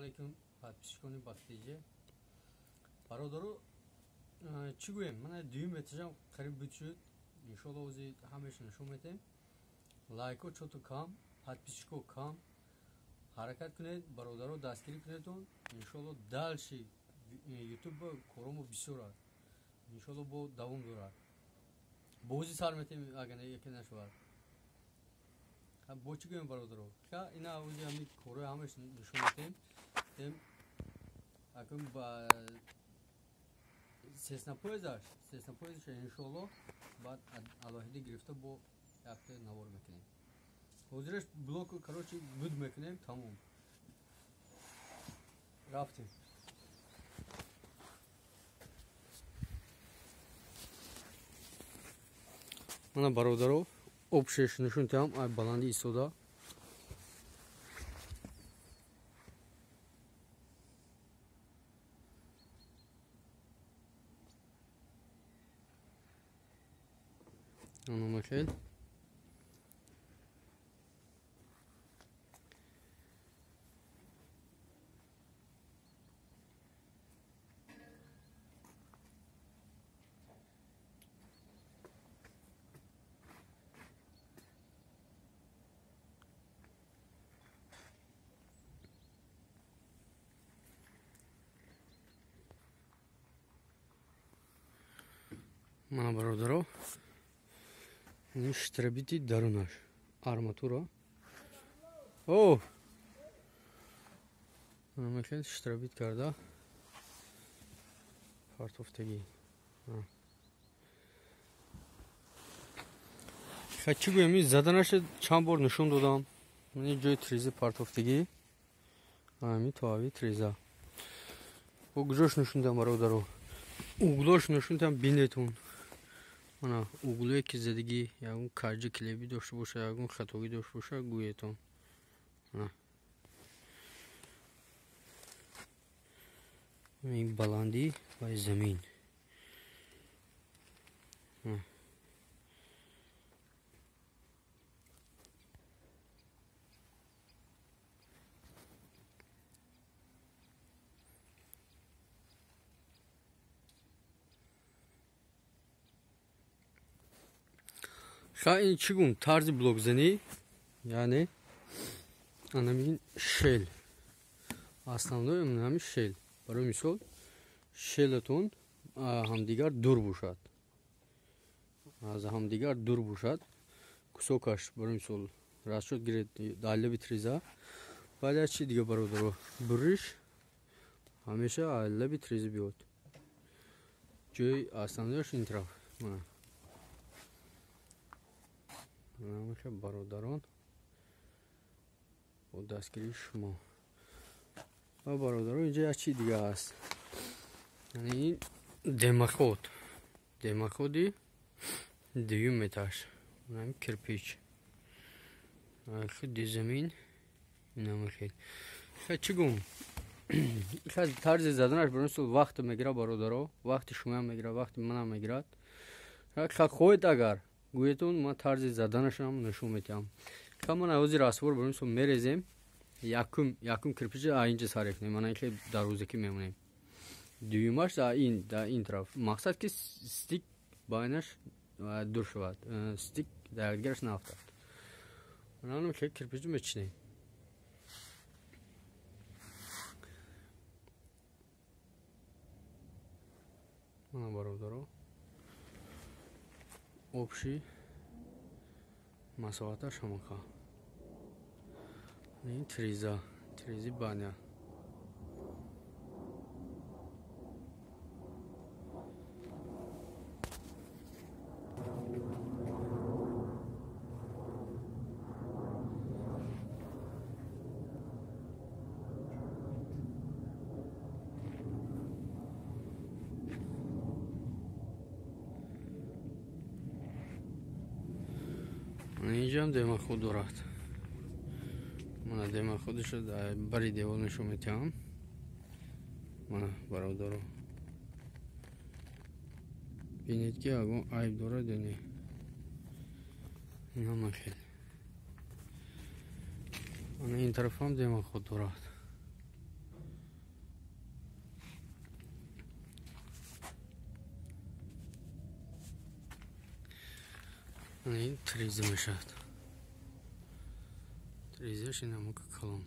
алейкум, подписчикони бахтиҷа. Бародаро, чӣ гӯем? Ман дуюм метажам қариб буд шуд. Иншоалло ози ҳамеша нишон метем. Лайко чото кам, подписчико кам. ҳаракат кунед, бародаро дастгирӣ кунедтон. Иншоалло далши ютуб коромо бисёр аст. Иншоалло бо давом дорад. Бози сар метем агар яке нашавад. Бо чӣ гӯем бародаро? Ина ози ҳами корои ҳамеш нишон метем. Акун ба сеснапоязаш иншоалло баъд алоҳида гирифта бо якта навор мекунем. ҳозираш блоку короче буд мекунем, тамом. Рафтем. Мана бародаро обшеш нишон медиҳам, ай баланди истода. Ана махел. Мана бародаро ин штрабити дарунаш арматура. О! Ана мехел штрабит карда. Партофтаги. Чӣ гӯем, заданаш чанд бор нишон додам. Мани ҷои треза партофтаги. Ами тоави треза. Углош нишон дам бародаро. Углош нишон дам бинетон. Мана углое ки задагӣ ягон каҷи клеби дошта боша, ягон хатогӣ дошта боша, гӯетон. Ин баландӣ ва замин. ин чӣ гум тарзи блокзанӣ, яъне анамин шел. Основное ҳамин шел. Барои мисол, шелатон ҳамдигар дур бошад. Аз ҳамдигар дур бошад. Кусокаш барои мисол расчет гиред айлаби треза. Вале чӣ дига бародаро? Буриш ҳамеша айлаби треза биёд. Ҷои основнояш ин тараф. Бародарон бо дастгирии шумо. ва бародарон инҷа як чӣ дига аст. Ин демаходи дуюм метаж. Кирпич. Худи замин намахед. Чӣ гум? Тарзи заданаш барои мисол вақт мегирад бародаро, вақти шумо мегирад, вақти манам мегирад. Хоҳед агар гӯетон, ман тарзи заданашам нишон медиҳам. Ман ҳозир асвор барои мисол мерезем. Якум кирпичи инҷа сар мекунем. Мана хеле дарозакӣ мемонем. Дуюмаш дар ин тараф. Мақсад ки стик байнаш дур шавад. Стик дар якдигараш нафтад. Мана хеле кирпичи мечинем. Мана бародаро обши масоаташ ҳамаха. Ин трези баня. اینجام دماخود دارد. من دماخودش رو بری دیوار نشون میتیم. من برادرو بینید که اگه عیب داره دنی اینا مخیل. من این طرف هم دماخود دارد. این تریزه میشد. تریزهش این همون که کلان.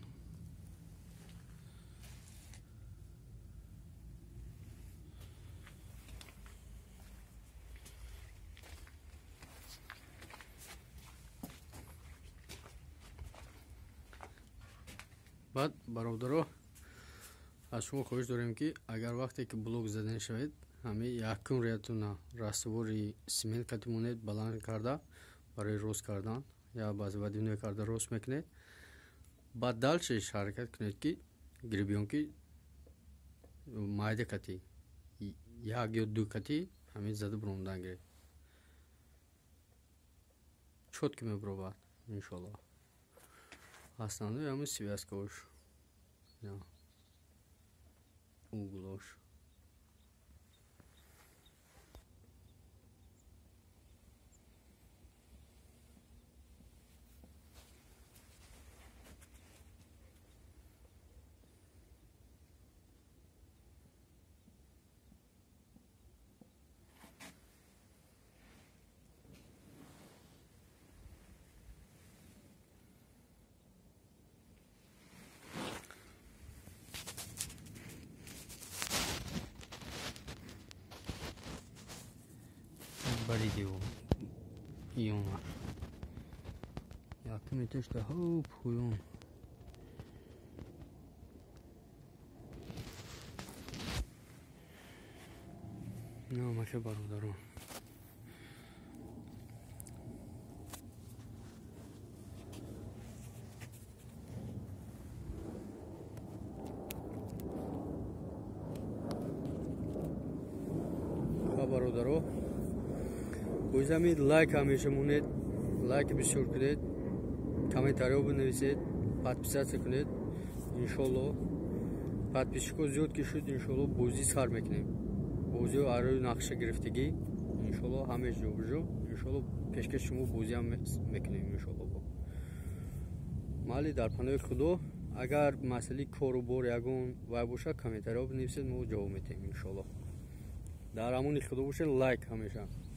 بعد برادرها از شما خواهش داریم که اگر وقتی که بلوک زدن شوید همه یکم ریتون راستوری سیمنت کتیمونید بلند کرده برای روز کردن یا بعضی ودیونه کرده روز میکنید. بعد دالچش حرکت کنید که گریبیون که مایده کتی یک یا دو کتی همین زده بروندن گرید چود که میبرو بعد انشالله основной همون связкаش یا углош. Бариди июна. Як метеш да хоп хуйон. Ну, маке бародаро. Бародаро. Бузамид лайк ҳамеша монед, лайк бисёр кунед, комментариё бинависед, подписатсия кунед. Иншолло подписчикҳо зиёд ки шуд, иншолло бозӣ сар мекунем. Бозиҳо арӯи нақша гирифтагӣ, иншолло ҳамаи ҷобуҷо, иншолло пешкаши шумо бозӣ ҳам мекунем иншолло. Майли дар паноҳи Худо, агар масъалаи кору бор ягон вай бошад, комментариё бинависед, мо ҷавоб медиҳем иншолло. Дар амони Худо бошед, лайк ҳамеша.